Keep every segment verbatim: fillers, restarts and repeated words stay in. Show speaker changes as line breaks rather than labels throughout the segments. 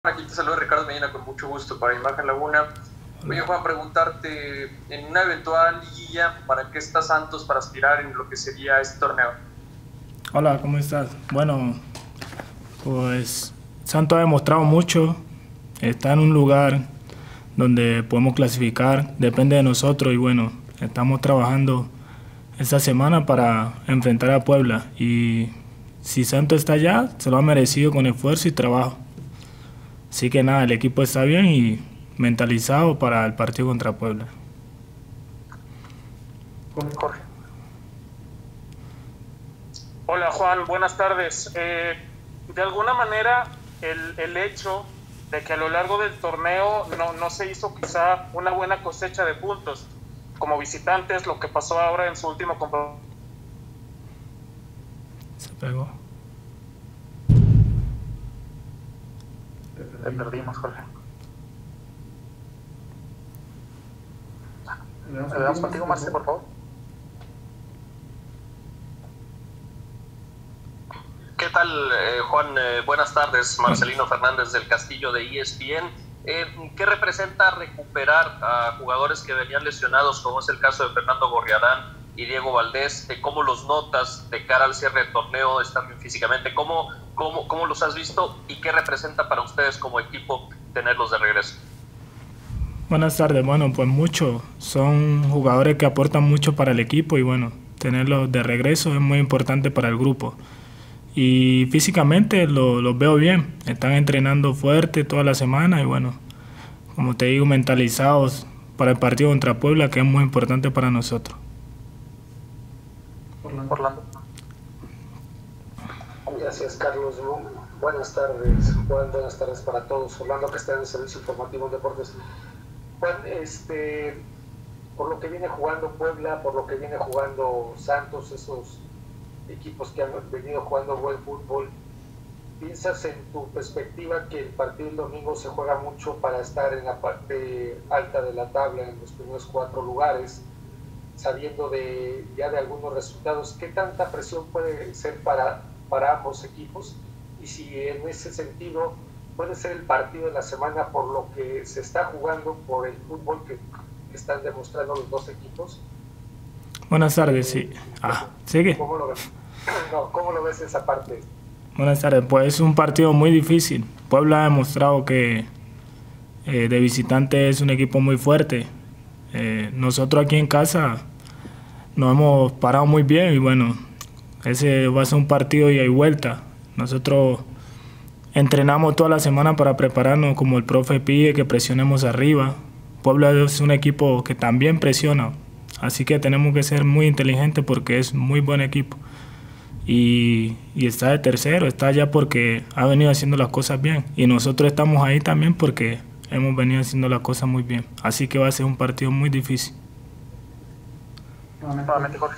Aquí te saluda Ricardo Medina con mucho gusto para Imagen Laguna. Oye, Juan, preguntarte, en una eventual liguilla, ¿para qué está Santos para aspirar en lo que sería este torneo?
Hola, ¿cómo estás? Bueno, pues Santos ha demostrado mucho, está en un lugar donde podemos clasificar, depende de nosotros y bueno, estamos trabajando esta semana para enfrentar a Puebla y si Santos está allá, se lo ha merecido con esfuerzo y trabajo. Así que nada, el equipo está bien y mentalizado para el partido contra Puebla.
Jorge. Hola Juan, buenas tardes. Eh, de alguna manera el, el hecho de que a lo largo del torneo no, no se hizo quizá una buena cosecha de puntos como visitantes, lo que pasó ahora en su último compromiso.
Se pegó.
Te perdimos, Jorge. ¿Le damos contigo, Marce, por favor?
¿Qué tal, eh, Juan? Eh, buenas tardes, Marcelino Fernández del Castillo de E S P N. Eh, ¿Qué representa recuperar a jugadores que venían lesionados, como es el caso de Fernando Gorriarán y Diego Valdés? Eh, ¿Cómo los notas de cara al cierre del torneo? ¿Están bien físicamente? ¿Cómo, cómo, ¿Cómo los has visto y qué representa para ustedes como equipo tenerlos de regreso?
Buenas tardes, bueno, pues mucho, son jugadores que aportan mucho para el equipo y bueno, tenerlos de regreso es muy importante para el grupo. Y físicamente los lo veo bien, están entrenando fuerte toda la semana y bueno, como te digo, mentalizados para el partido contra Puebla, que es muy importante para nosotros.
Orlando.
Gracias, Carlos. Buenas tardes, Juan, buenas tardes para todos. Orlando, que está en el Servicio Informativo de Deportes. Juan, este, por lo que viene jugando Puebla, por lo que viene jugando Santos, esos equipos que han venido jugando buen fútbol, ¿piensas en tu perspectiva que el partido del domingo se juega mucho para estar en la parte alta de la tabla, en los primeros cuatro lugares, sabiendo de ya de algunos resultados? ¿Qué tanta presión puede ser para, para ambos equipos? Y si en ese sentido puede ser el partido de la semana por lo que se está jugando, por el fútbol que, que están demostrando los dos equipos.
Buenas tardes, sí. Ah, ¿sigue?
¿Cómo lo ves? No, ¿cómo lo ves esa parte?
Buenas tardes, pues es un partido muy difícil. Puebla ha demostrado que eh, de visitante es un equipo muy fuerte. Eh, nosotros aquí en casa nos hemos parado muy bien y bueno, ese va a ser un partido ida y vuelta. Nosotros entrenamos toda la semana para prepararnos como el profe pide, que presionemos arriba. Puebla es un equipo que también presiona, así que tenemos que ser muy inteligentes porque es muy buen equipo. Y, y está de tercero, está allá porque ha venido haciendo las cosas bien. Y nosotros estamos ahí también porque hemos venido haciendo las cosas muy bien. Así que va a ser un partido muy difícil.
Nuevamente, Jorge.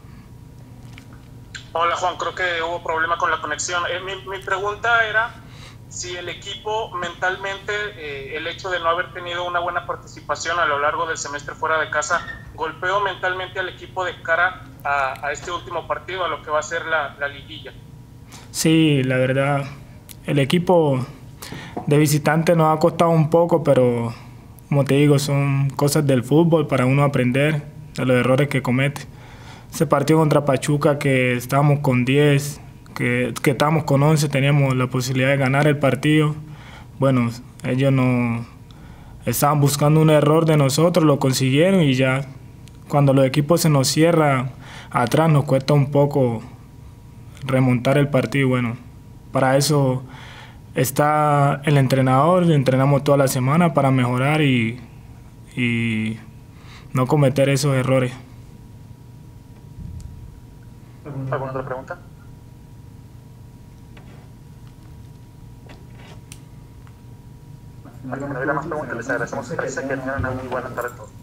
Hola Juan, creo que hubo problema con la conexión. Eh, mi, mi pregunta era si el equipo mentalmente, eh, el hecho de no haber tenido una buena participación a lo largo del semestre fuera de casa, golpeó mentalmente al equipo de cara a, a este último partido, a lo que va a ser la, la liguilla.
Sí, la verdad, el equipo de visitante nos ha costado un poco, pero como te digo, son cosas del fútbol para uno aprender de los errores que comete. Ese partido contra Pachuca que estábamos con diez, que, que estábamos con once, teníamos la posibilidad de ganar el partido. Bueno, ellos no estaban buscando un error de nosotros, lo consiguieron y ya cuando los equipos se nos cierran atrás nos cuesta un poco remontar el partido. Bueno, para eso está el entrenador, entrenamos toda la semana para mejorar y, y no cometer esos errores.
¿Alguna otra pregunta? Para que no hubiera más preguntas, les agradecemos su presencia, que tengan una muy buena tarde.